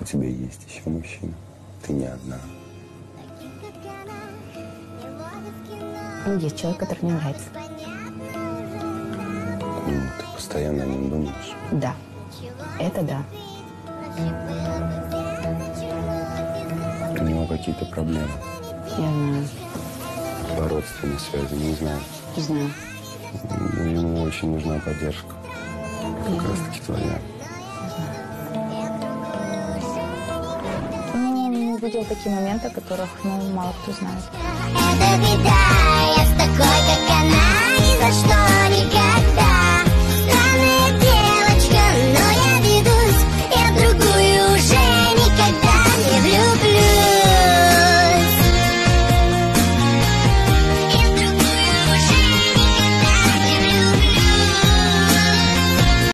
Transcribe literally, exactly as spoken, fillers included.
у тебя есть еще мужчина. Ты не одна. Есть человек, который мне нравится. Ну, ты постоянно о нем думаешь? Да. Это да. У него какие-то проблемы. Я знаю. По родственной связи, не знаю. Знаю. Ну, ему очень нужна поддержка. Как Я раз таки твоя. Ну, видел такие моменты, о которых, ну, мало кто знает. Это беда, я с такой, как она, ни за что никогда.